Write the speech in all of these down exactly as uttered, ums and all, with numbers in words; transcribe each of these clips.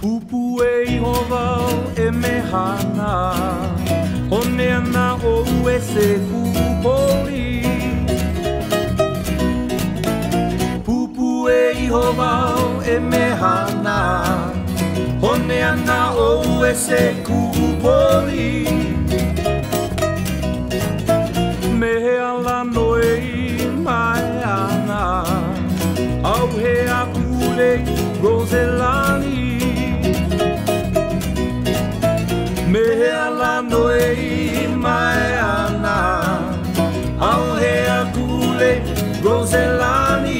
Pupu e iho wau e me hana, hone ana o e se kupori. Pupu e iho wau e me hana, hone ana o e se kupori. Me he ala noe i mai ana, au he akule Roselani. Me he ala noe i mai ana, au he akule Roselani.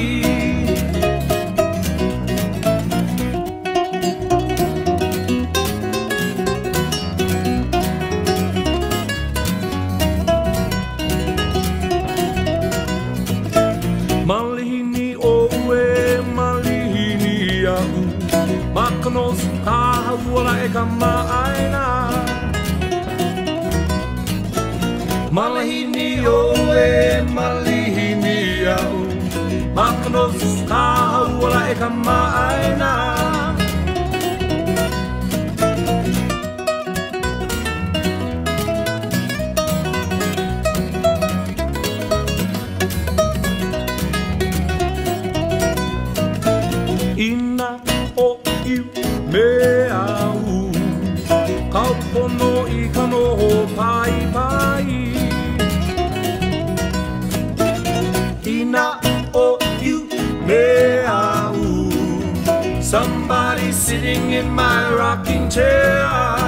Malihini o e malihini au, makanos ka hauala e ka maaina. Malihini o e malihini au, makanos ka hauala e ka maaina. Ina o iu me au, kaupono i ka noho pai pai. Ina o iu me au, somebody sitting in my rocking chair.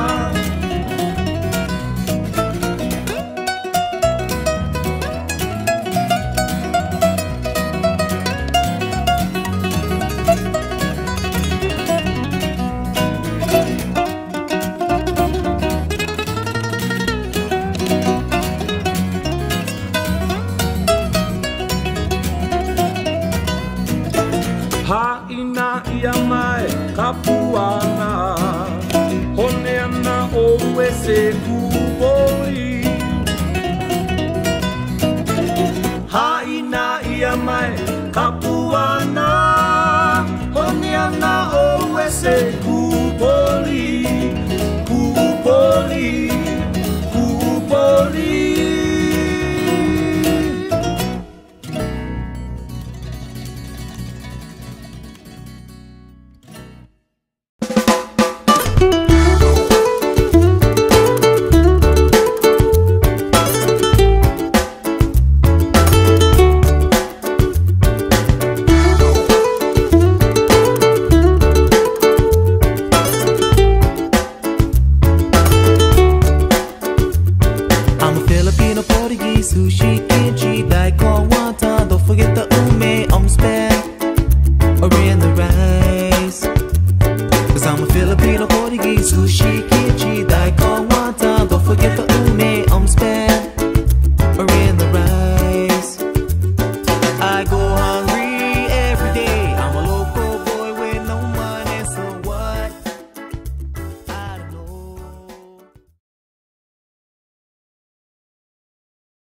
Haina ia mai kapuana, hone ana o e se kupori. Haina ia mai kapuana, hone ana o e se kupori.